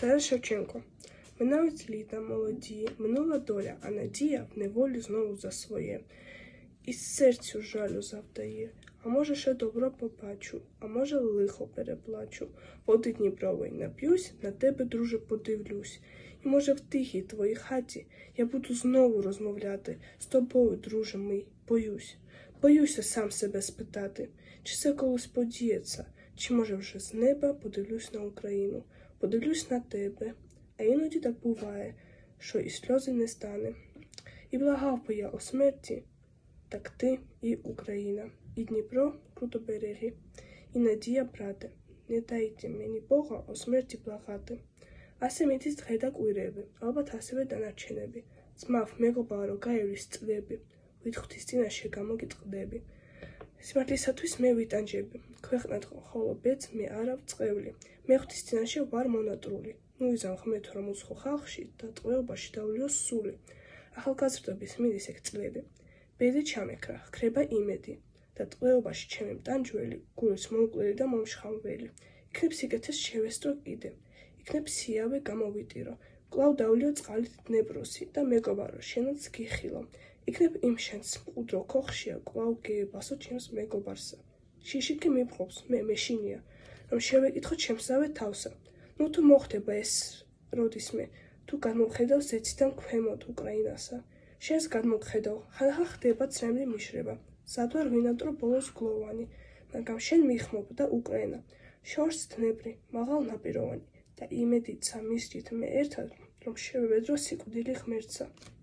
Тарас Шевченко. Минають літа молоді, минула доля, а надія в неволі знову за своє. І серцю жалю завдає, а може ще добро побачу, а може лихо переплачу. Води Дніпрової нап'юсь, на тебе, друже, подивлюсь. І може в тихій твоїй хаті я буду знову розмовляти з тобою, друже мій, боюсь. Боюся сам себе спитати, чи це колись подіється, чи може вже з неба подивлюсь на Україну, подивлюсь на тебе. А іноді так буває, що і сльози не стане. І благав би я о смерті, так ти і Україна, і Дніпро крутоберегі, і надія, брате, не дайте мені Бога о смерті благати. ასე მიდის დღე და კვირები, ალბათ ასევე დანარჩენები. ძმავ მეგობარო გაივლის წლები, ვითხვთვის წინაშე გამოგიტყდები. სიმართლისათვის მე ვიტანჯები, ქვეყნად ხოლო ბედს მე არა ვწყევლი. მე ღვთის წინაშე ვარ მონატრული. მუიზამ ხმეთ რომ უცხო ხალხში და ტყვეობაში დავლიოს სული. ახალგაზრდობის მიდის ეგ წლები. ბედი ჩამეკრა, ხქრება იმედი და ტყვეობაში ჩემი მტანჯველი, გულის მოუკლელი და მომშხამველი. იქნებ სიკეთეს შევესწრო კიდე. იქნებ სიავე გამოვიტირო, კვლავ დავლიო წყალით დნეპროსი და მეგობარო შენაც გიხილო. იქნებ იმ შენს მყუდრო ქოხშია, კვლავ გეებასო ჩემს მეგობარსა. შიშიკი მიფხობს, მე მეშინია, რომ შევეკითხო ჩემსავე თავსა. ნუ თუ მოხდება ეს როდისმე, თუ განმოხედავ ზეციდან ქვემოთ უკრაინასა. შენს განმოხედავ, ხანხა ხდება წრემლი მიშრება. სადვარ ვინატრო ბოლოს გლოვანი, მაგრამ შენ მიხმობ და უკრაინა. შორს დნეპრი, მაღალ ნაპიროვანი. და იმედიცა მისჯით მე ერთად, რომ შევევედრო სიკვდილი ღმერთსა.